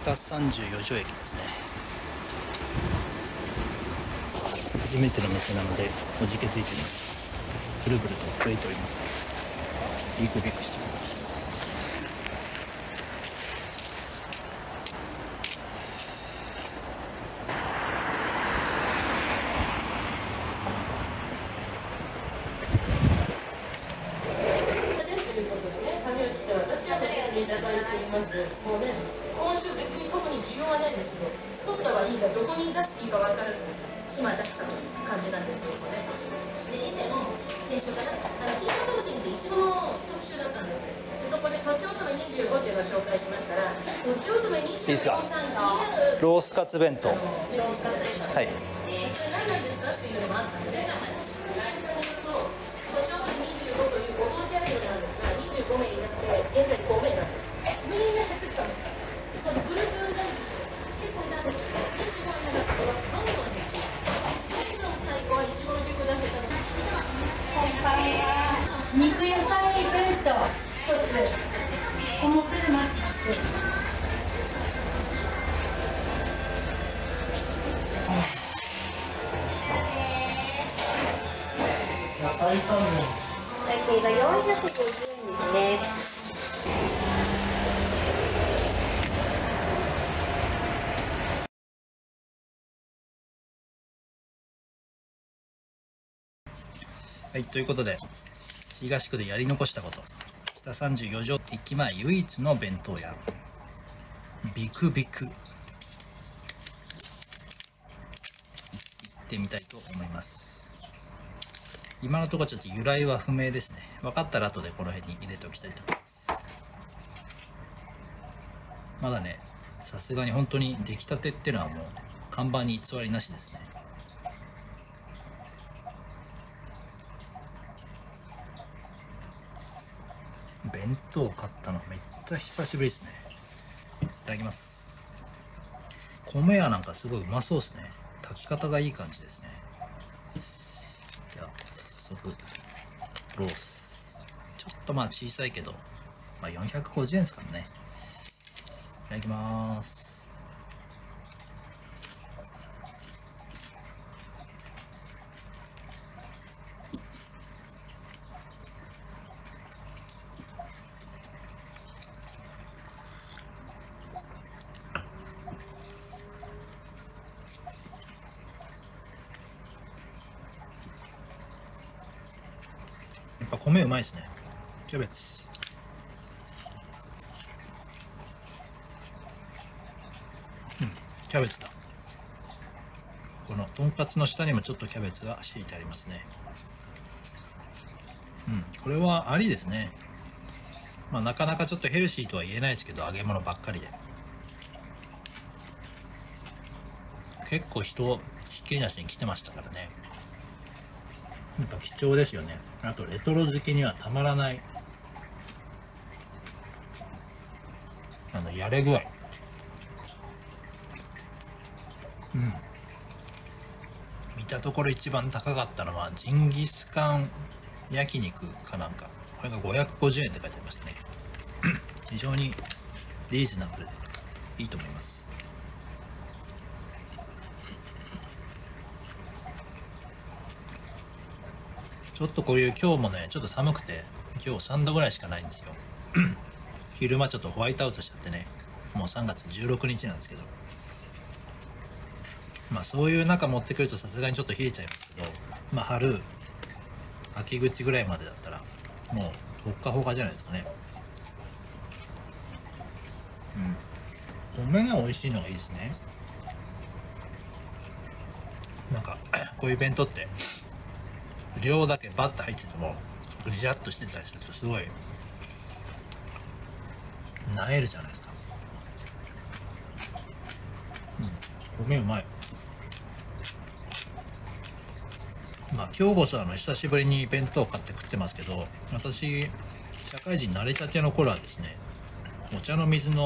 北34条駅ですね。初めての店なのでおじけづいています。ブルブルと震えております。ビクビクしています。 いただいています。もうね、今週別に特に需要はないんですけど、取ったはいいがどこに出していいか分からず、今出したという感じなんですけどもね。で、以前、先週かな、金華送信っていちごの特集だったんです。でそこで、とちおとめ25っていうのを紹介しましたら、とちおとめ25さん気になるロースカツ弁当。 ロースカツ弁当。 はい。 それ何なんですかっていうのもあったので、とちおとめ25というご当地アイドルなんですが、25名になって、現在5名なんです。みんな減ってきたんです。グループランキング結構いたんですけど、25位になったのはどんどん減って、どんどん最後はいちごの曲出せたので、 今回は肉野菜弁当一つお持ちします。 野菜タンメン。 会計が450円ですね。 はい、ということで東区でやり残したこと、北34条駅前唯一の弁当屋ビクビク行ってみたいと思います。今のところちょっと由来は不明ですね。分かったら後でこの辺に入れておきたいと思います。まだね、さすがに本当に出来たてっていうのはもう看板に偽りなしですね。弁当買ったのめっちゃ久しぶりですね。いただきます。米屋なんかすごいうまそうですね。炊き方がいい感じですね。では早速ロース、ちょっとまあ小さいけど、まあ、450円ですからね。いただきます。やっぱ米うまいですね。キャベツ。キャベツだ。このとんかつの下にもちょっとキャベツが敷いてありますね。これはありですね。まあなかなかちょっとヘルシーとは言えないですけど、揚げ物ばっかりで。結構人ひっきりなしに来てましたからね。やっぱ貴重ですよね。あとレトロ好きにはたまらないやれ具合。見たところ一番高かったのはジンギスカン焼肉かなんか、これが550円って書いてありましたね。非常にリーズナブルでいいと思います。ちょっとこういう今日もねちょっと寒くて、今日3度ぐらいしかないんですよ。昼間ちょっとホワイトアウトしちゃってね、もう3月16日なんですけど、まあそういう中持ってくるとさすがにちょっと冷えちゃいますけど、まあ春秋口ぐらいまでだったらもうほっかほかじゃないですかね。米が美味しいのがいいですね。なんかこういう弁当って量だけバッと入っててもぐじゃっとしてたりするとすごいなえるじゃないですか。米うまい。まあ今日こそ久しぶりに弁当を買って食ってますけど、私社会人慣れたての頃はですね、お茶の水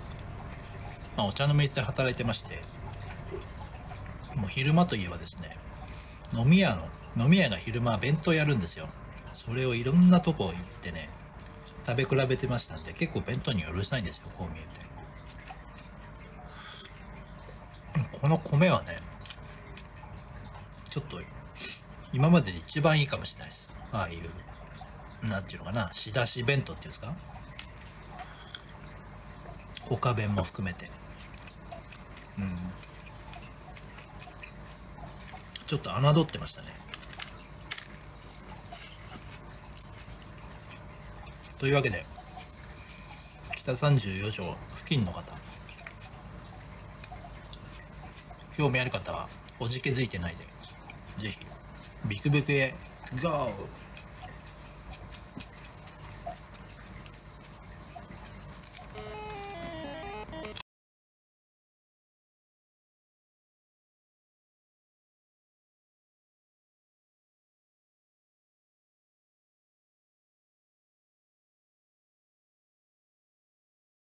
で働いてまして、もう昼間といえばですね、飲み屋が昼間弁当やるんですよ。それをいろんなとこ行ってね食べ比べてましたんで、結構弁当にはうるさいんですよ、こう見えて。 この米はねちょっと今までで一番いいかもしれないです。ああいうなんていうのかな、仕出し弁当っていうんですか、他弁も含めて、ちょっと侮ってましたね。というわけで北34条付近の方、興味ある方はおじけづいてないでぜひビクビクへゴー。